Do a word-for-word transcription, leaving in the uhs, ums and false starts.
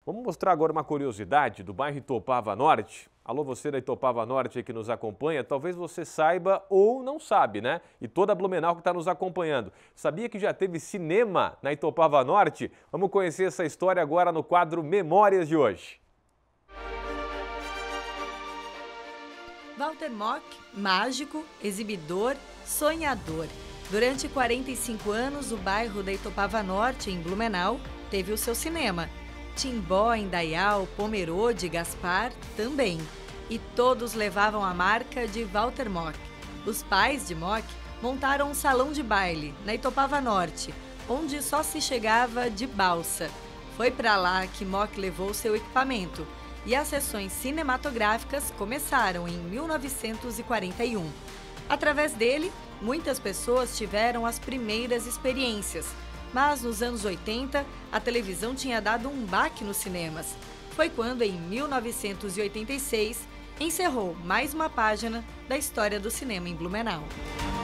Vamos mostrar agora uma curiosidade do bairro Itopava Norte. Alô, você da Itopava Norte aí que nos acompanha, talvez você saiba ou não sabe, né? E toda a Blumenau que está nos acompanhando. Sabia que já teve cinema na Itopava Norte? Vamos conhecer essa história agora no quadro Memórias de hoje. Walter Mock, mágico, exibidor, sonhador. Durante quarenta e cinco anos, o bairro da Itopava Norte, em Blumenau, teve o seu cinema. Timbó, Indaial, Pomerode, Gaspar também. E todos levavam a marca de Walter Mock. Os pais de Mock montaram um salão de baile na Itopava Norte, onde só se chegava de balsa. Foi para lá que Mock levou seu equipamento e as sessões cinematográficas começaram em mil novecentos e quarenta e um. Através dele, muitas pessoas tiveram as primeiras experiências. Mas nos anos oitenta, a televisão tinha dado um baque nos cinemas. Foi quando, em mil novecentos e oitenta e seis, encerrou mais uma página da história do cinema em Blumenau.